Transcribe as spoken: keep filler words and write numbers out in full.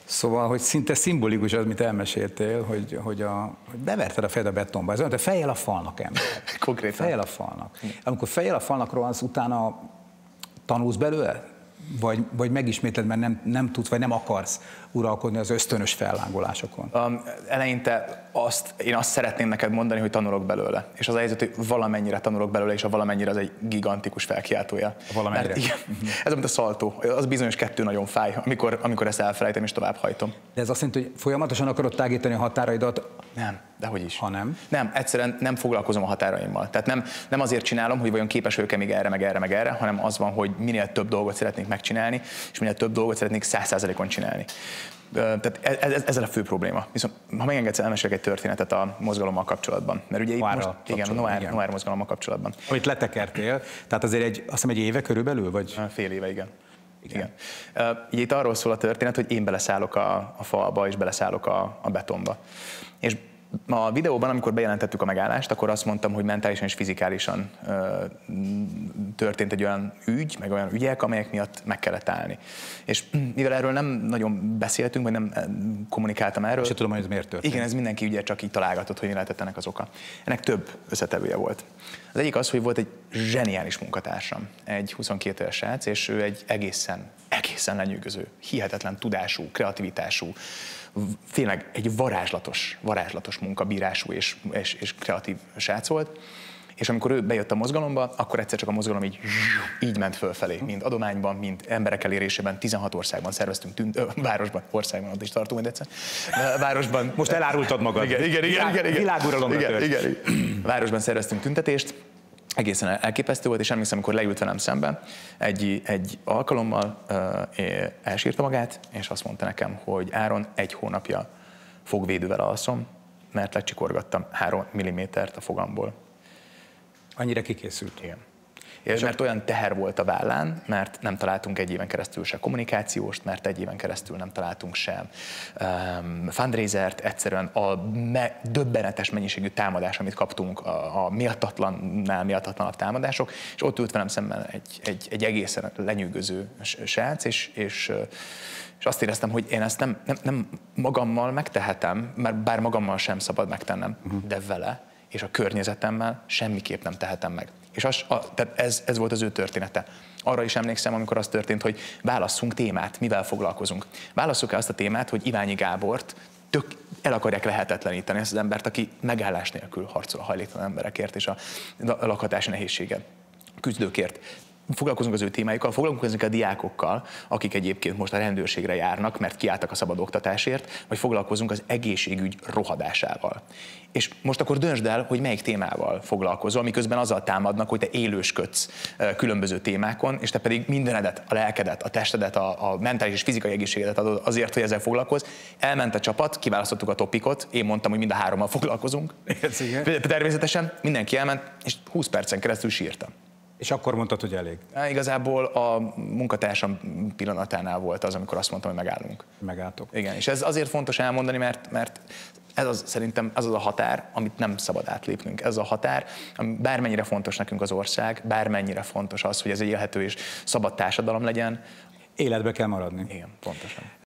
Szóval, hogy szinte szimbolikus az, amit elmeséltél, hogy, hogy, a, hogy beverted a fejed a betonba. Ez olyan, te fejjel a falnak, ember. Konkrétan. Fejjel a falnak. Amikor fejjel a falnak rohansz, utána tanulsz belőle? Vagy, vagy megismétled, mert nem, nem tudsz, vagy nem akarsz uralkodni az ösztönös fellángolásokon? Um, eleinte azt, én azt szeretném neked mondani, hogy tanulok belőle. És az a helyzet, hogy valamennyire tanulok belőle, és a valamennyire az egy gigantikus felkiáltója. Valamennyire. Mert, igen, ez mint a szaltó. Az bizonyos kettő nagyon fáj, amikor, amikor ezt elfelejtem és tovább hajtom. De ez azt jelenti, hogy folyamatosan akarod tágítani a határaidat? Nem, dehogy is. Ha nem? Nem, egyszerűen nem foglalkozom a határaimmal. Tehát nem, nem azért csinálom, hogy vajon képes vagyok-e még erre, meg erre, meg erre, hanem az van, hogy minél több dolgot szeretnék megcsinálni, és minél több dolgot szeretnék száz százalékon csinálni. Tehát ez, ez, ez a fő probléma. Viszont ha megengedsz, elmesélek egy történetet a mozgalommal kapcsolatban. Mert ugye itt most, igen, a Noir, igen. Noir mozgalommal kapcsolatban. Amit letekertél, tehát azért egy, azt hiszem egy éve körülbelül, vagy? Fél éve, igen. Igen. Igen. Uh, itt arról szól a történet, hogy én beleszállok a, a falba, és beleszállok a, a betonba. És a videóban, amikor bejelentettük a megállást, akkor azt mondtam, hogy mentálisan és fizikálisan uh, történt egy olyan ügy, meg olyan ügyek, amelyek miatt meg kellett állni. És mivel erről nem nagyon beszéltünk, vagy nem kommunikáltam erről. És tudom, hogy ez miért történt. Igen, ez mindenki ugye csak így találgatott, hogy mi lehetett ennek az oka. Ennek több összetevője volt. Az egyik az, hogy volt egy zseniális munkatársam, egy huszonkét éves srác, és ő egy egészen, egészen lenyűgöző, hihetetlen tudású, kreativitású, tényleg egy varázslatos, varázslatos munkabírású és, és, és kreatív srác volt. És amikor ő bejött a mozgalomba, akkor egyszer csak a mozgalom így, így ment fölfelé, mind adományban, mind emberek elérésében, tizenhat országban szerveztünk, tünt, ö, városban, országban, ott is tartunk majd egyszer, városban. Most elárultad magad. Igen, igen, igen. igen, igen. Világuralomra igen, igen, igen. Városban szerveztünk tüntetést, egészen elképesztő volt, és emlékszem, amikor leült velem szemben, egy, egy alkalommal uh, elsírta magát, és azt mondta nekem, hogy Áron, egy hónapja fogvédővel alszom, mert lecsikorgattam három millimétert a fogamból. Annyira kikészült. Igen. És mert olyan teher volt a vállán, mert nem találtunk egy éven keresztül se kommunikációst, mert egy éven keresztül nem találtunk sem um, fundraisert, egyszerűen a me- döbbenetes mennyiségű támadás, amit kaptunk, a, a méltatlannál méltatlanabb támadások, és ott ült velem szemben egy, egy, egy egészen lenyűgöző srác, és, és, és azt éreztem, hogy én ezt nem, nem, nem magammal megtehetem, mert bár magammal sem szabad megtennem, uh-huh. de vele és a környezetemmel semmiképp nem tehetem meg. És az, a, tehát ez, ez volt az ő története. Arra is emlékszem, amikor az történt, hogy válasszunk témát, mivel foglalkozunk. Válasszuk el azt a témát, hogy Iványi Gábort tök el akarják lehetetleníteni, ezt az embert, aki megállás nélkül harcol a hajléktalan emberekért és a lakhatási nehézséget, küzdőkért. Foglalkozunk az ő témájukkal, foglalkozunk a diákokkal, akik egyébként most a rendőrségre járnak, mert kiálltak a szabad oktatásért, vagy foglalkozunk az egészségügy rohadásával. És most akkor döntsd el, hogy melyik témával foglalkozol, miközben azzal támadnak, hogy te élősködsz különböző témákon, és te pedig mindenedet, a lelkedet, a testedet, a, a mentális és fizikai egészségedet adod azért, hogy ezzel foglalkozz. Elment a csapat, kiválasztottuk a topikot, én mondtam, hogy mind a hárommal foglalkozunk. Igen. Természetesen mindenki elment, és húsz percen keresztül sírtam. És akkor mondtad, hogy elég? Há, igazából a munkatársam pillanatánál volt az, amikor azt mondtam, hogy megállunk. Megálltok. Igen, és ez azért fontos elmondani, mert, mert ez az, szerintem ez az a határ, amit nem szabad átlépnünk. Ez a határ, ami bármennyire fontos nekünk az ország, bármennyire fontos az, hogy ez egy élhető és szabad társadalom legyen. Életbe kell maradni. Igen, pontosan.